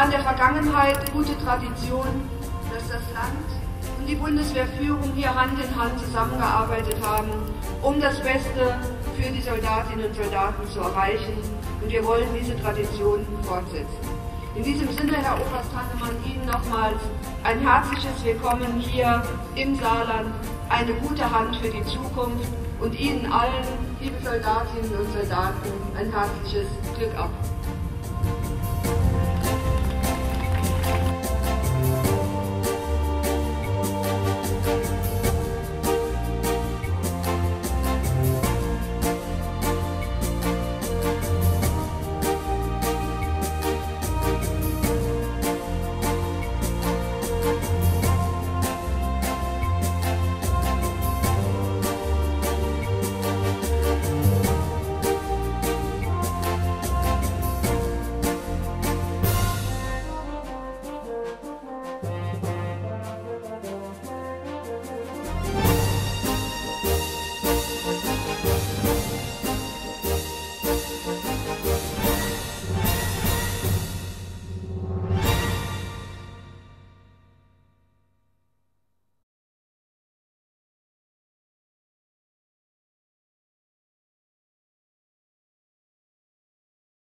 in der Vergangenheit gute Tradition, dass das Land und die Bundeswehrführung hier Hand in Hand zusammengearbeitet haben, um das Beste für die Soldatinnen und Soldaten zu erreichen. Und wir wollen diese Tradition fortsetzen. In diesem Sinne, Herr Oberst Hannemann, Ihnen nochmals ein herzliches Willkommen hier im Saarland, eine gute Hand für die Zukunft und Ihnen allen, liebe Soldatinnen und Soldaten, ein herzliches Glück auf.